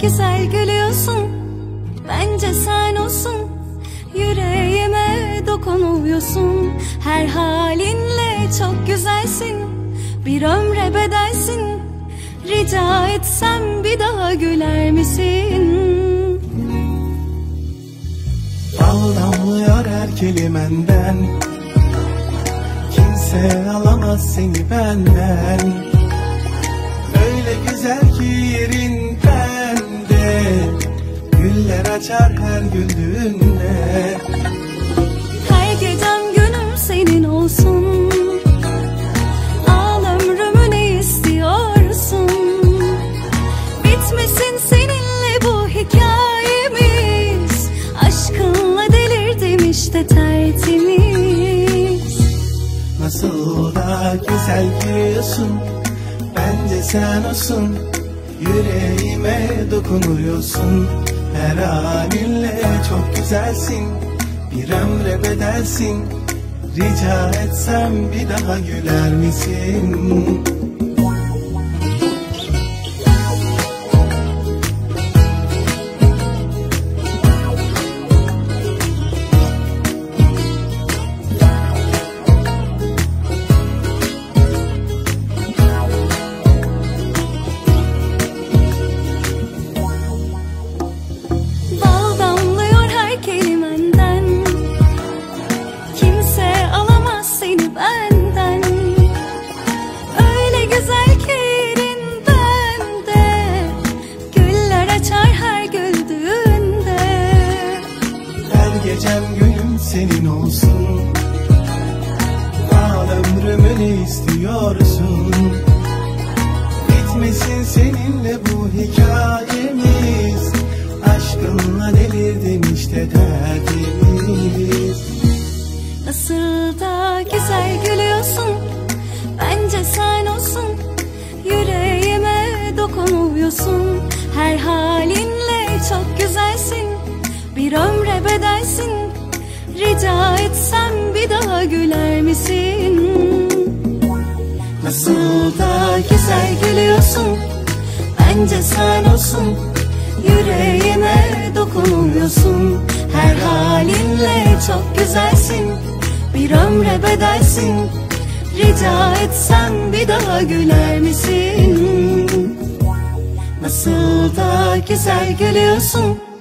güzel gülüyorsun. Bence sen olsun. Yüreğime dokunuyorsun. Her halinle çok güzelsin. Bir ömre bedelsin. Rica etsem bir daha güler misin? Bal damlıyor her kelimenden. Kimse alamaz seni benden. Öyle güzel ki yerin bende. Güller açar her güldüğünde. Her gecem günüm senin olsun. Al ömrümü ne istiyorsun? Bitmesin seninle bu hikayemiz. Aşkınla delirdim işte tertemiz. Nasıl da güzel gülüyorsun. Bence sen olsun. Yüreğime dokunuyorsun. Her halinle çok güzelsin. Bir ömre bedelsin. Rica etsem bir daha güler misin? Gecem günüm senin olsun. Al ömrümü ne istiyorsun? Bitmesin seninle bu hikayemiz. Aşkınla delirdim işte tertemiz. Nasıl da güzel gülüyorsun. Bence sen olsun. Yüreğime dokunuyorsun. Her halinle çok güzelsin. Bir ömre bedelsin. Rica etsem bir daha güler misin? Nasıl da güzel gülüyorsun. Bence sen olsun. Yüreğime dokunuyorsun. Her halinle çok güzelsin. Bir ömre bedelsin. Rica etsem bir daha güler misin? Nasıl da güzel gülüyorsun.